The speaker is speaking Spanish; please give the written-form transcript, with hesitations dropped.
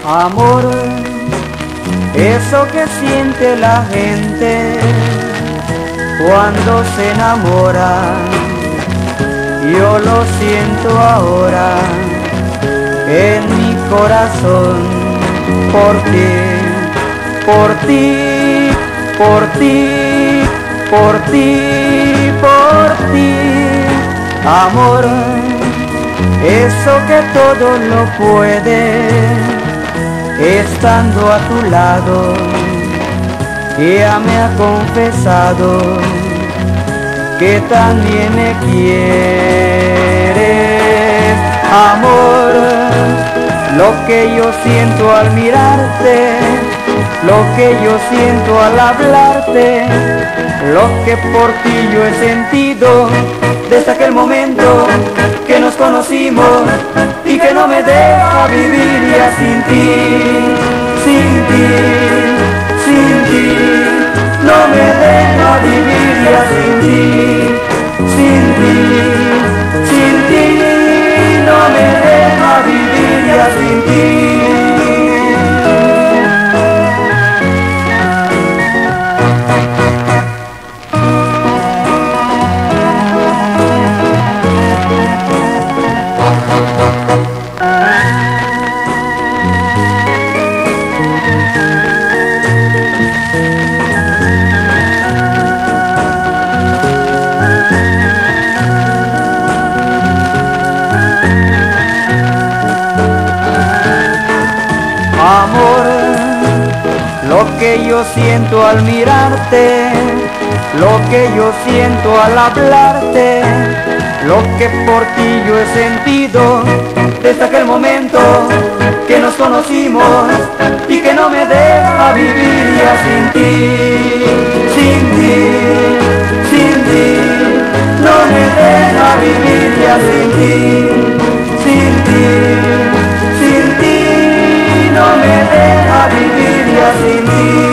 Amor, eso que siente la gente cuando se enamora, yo lo siento ahora en mi corazón, por ti, por ti, por ti, por ti, por ti. Amor, eso que todo lo puede, estando a tu lado, ya me ha confesado que también me quieres. Amor, lo que yo siento al mirarte, lo que yo siento al hablarte, lo que por ti yo he sentido desde aquel momento que nos conocimos y que no me deja vivir ya sin ti, sin ti, sin ti, no me deja vivir ya sin ti, sin ti, sin ti, no me deja vivir ya sin ti. Amor, lo que yo siento al mirarte, lo que yo siento al hablarte, lo que por ti yo he sentido desde aquel momento que nos conocimos y que no me deja vivir ya sin ti, sin ti, sin ti, no me deja vivir ya sin ti, sin ti, sin ti, no me deja vivir ya sin ti.